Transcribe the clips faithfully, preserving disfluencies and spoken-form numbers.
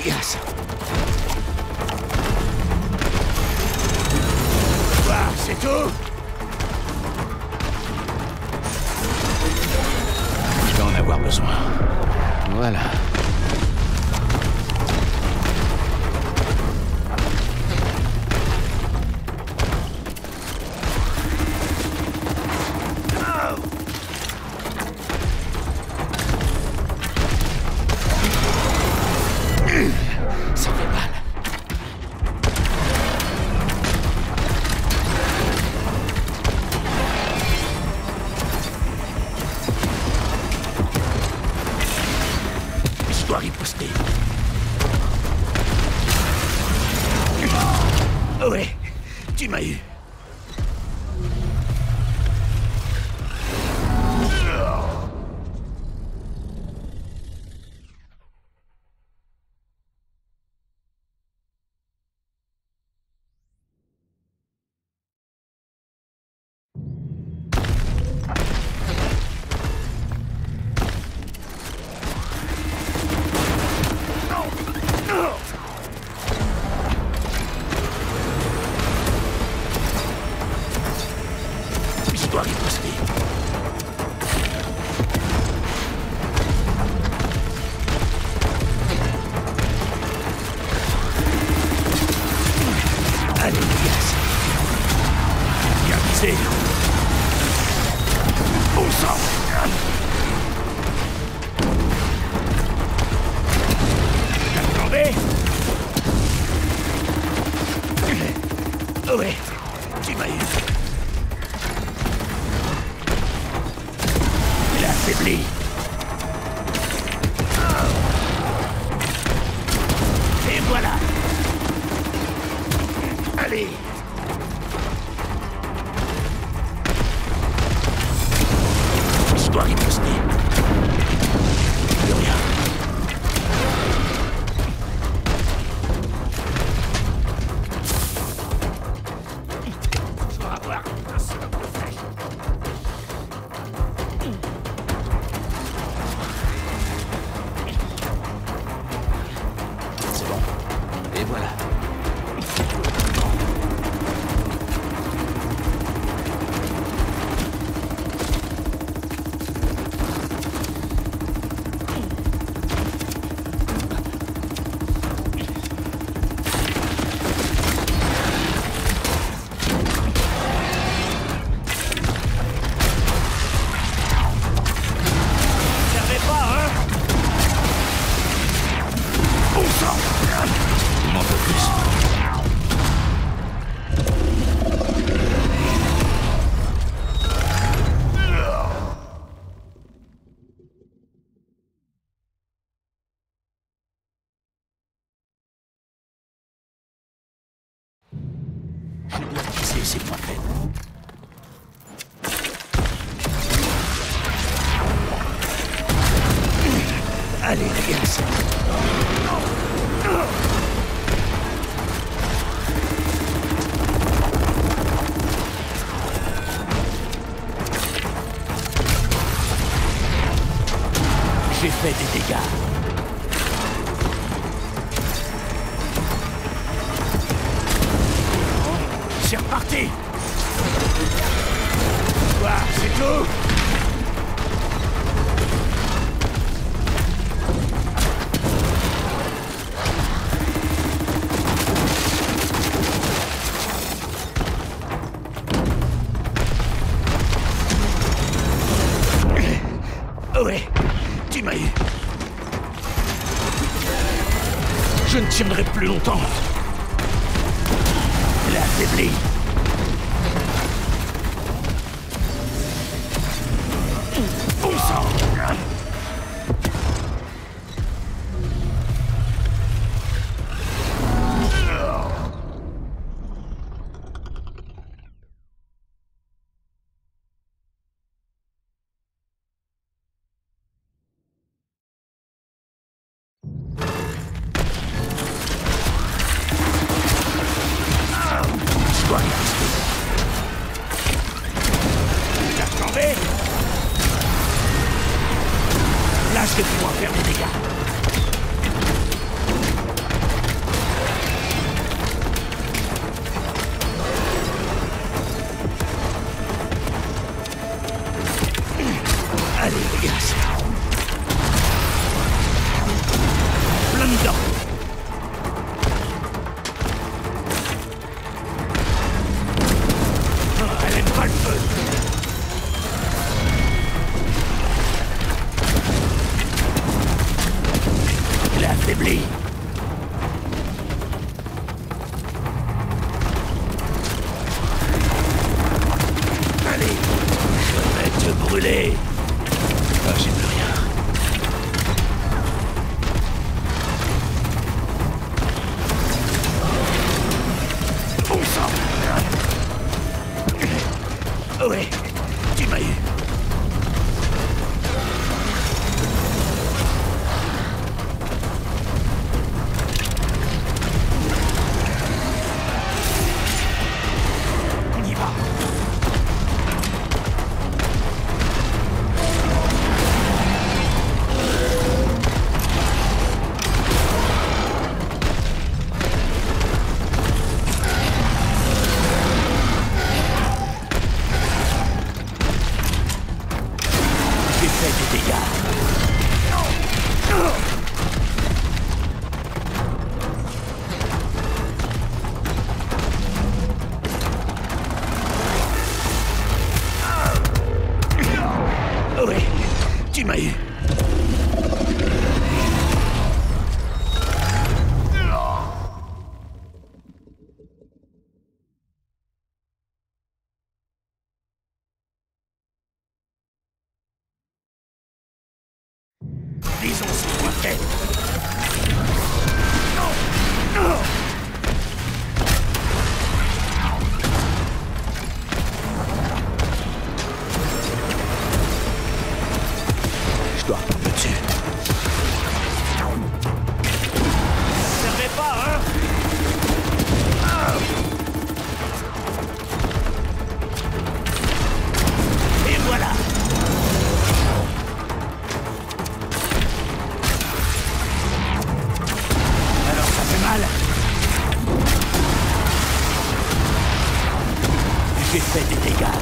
dégâts. Quoi, c'est tout? Je vais en avoir besoin. Voilà. Ça fait mal. Je dois riposter. Ouais, tu m'as eu. Je dois riposter. Allez, Elias. Bien visé. Bon sang. T'attendais? Ouais, tu m'as eu. Il a affaibli. Et voilà. Allez. Je dois riposter. Plus rien. Je dois avoir un seul de flèche. C'est bon. Et voilà. Servez pas, hein? Bon sang. Il m'en faut plus. Je dois viser ces points faibles. Allez, les gars. J'ai fait des dégâts. C'est reparti. Quoi, c'est tout? Ouais, tu m'as eu. Je ne tiendrai plus longtemps. Il a affaibli. Bon sang. Je dois riposter. T'attendais? Là, je vais pouvoir faire des dégâts. j'ai plus rien. Bon sang. Ouais, tu m'as eu. On y va. J'ai fait des dégâts. Ouais, tu m'as eu. Disons ce qu'on va faire. Je dois reprendre le dessus. Ça servait pas, hein? Et voilà. Alors ça fait mal. J'ai fait des dégâts.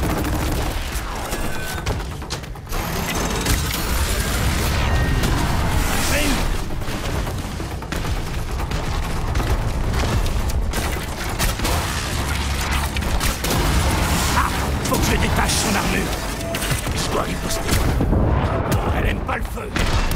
Ah, faut que je détache son armure. Je dois riposter. Elle aime pas le feu.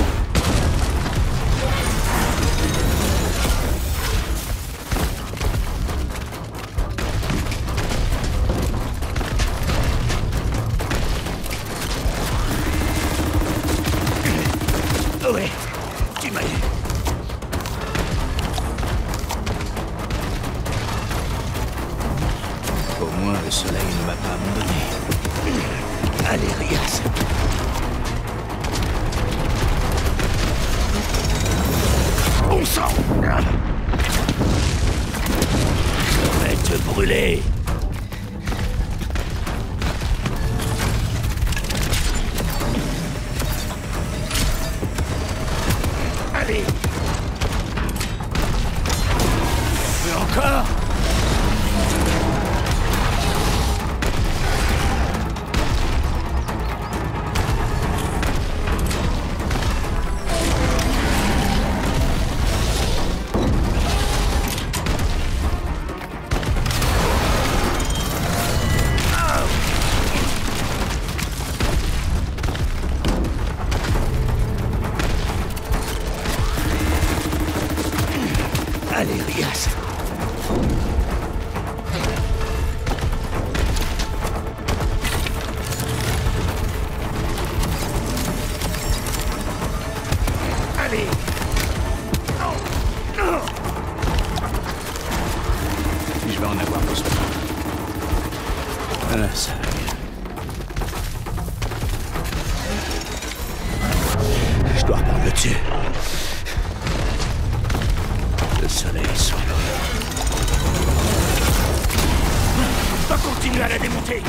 Ouais, tu m'as eu. Au moins, le soleil ne m'a pas abandonné. Allez, Rias. Bon sang! Je vais te brûler. Allez. Un peu encore. Allez, Rias. Allez. Je vais en avoir besoin. Voilà, ça va mieux. Je dois reprendre le dessus. Le soleil sur l'eau. Je dois continuer à la démonter.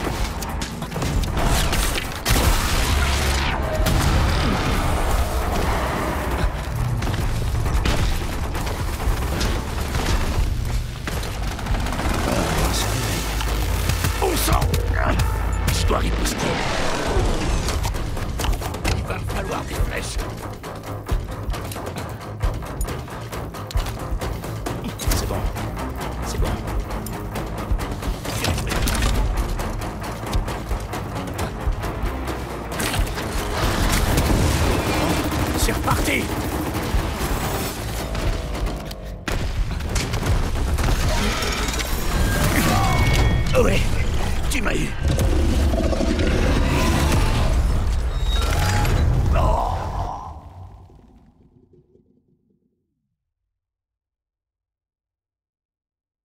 Bon sang! Je dois riposter. Il va me falloir des flèches. C'est bon. C'est bon. C'est reparti!